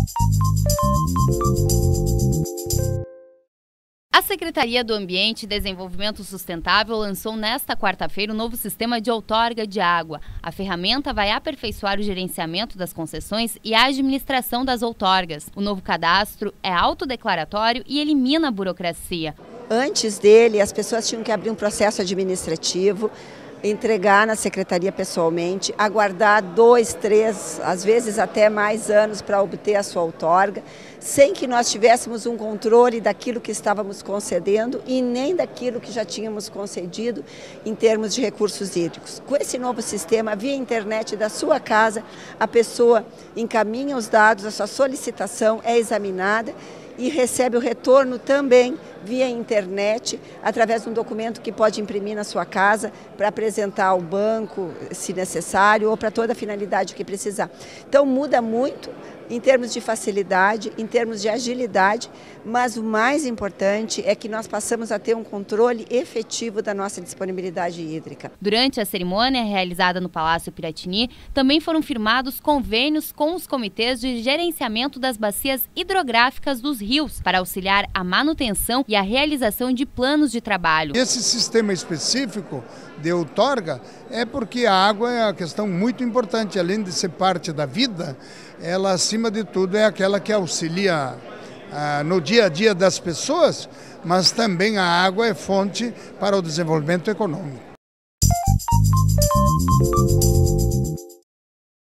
A Secretaria do Ambiente e Desenvolvimento Sustentável lançou nesta quarta-feira o novo sistema de outorga de água. A ferramenta vai aperfeiçoar o gerenciamento das concessões e a administração das outorgas. O novo cadastro é autodeclaratório e elimina a burocracia. Antes dele, as pessoas tinham que abrir um processo administrativo, entregar na secretaria pessoalmente, aguardar 2, 3, às vezes até mais anos para obter a sua outorga, sem que nós tivéssemos um controle daquilo que estávamos concedendo e nem daquilo que já tínhamos concedido em termos de recursos hídricos. Com esse novo sistema, via internet da sua casa, a pessoa encaminha os dados, a sua solicitação é examinada e recebe o retorno também via internet, através de um documento que pode imprimir na sua casa para apresentar ao banco, se necessário, ou para toda a finalidade que precisar. Então muda muito em termos de facilidade, em termos de agilidade, mas o mais importante é que nós passamos a ter um controle efetivo da nossa disponibilidade hídrica. Durante a cerimônia realizada no Palácio Piratini, também foram firmados convênios com os comitês de gerenciamento das bacias hidrográficas dos rios, para auxiliar a manutenção e a realização de planos de trabalho. Esse sistema específico de outorga é porque a água é uma questão muito importante, além de ser parte da vida, ela acima de tudo é aquela que auxilia no dia a dia das pessoas, mas também a água é fonte para o desenvolvimento econômico.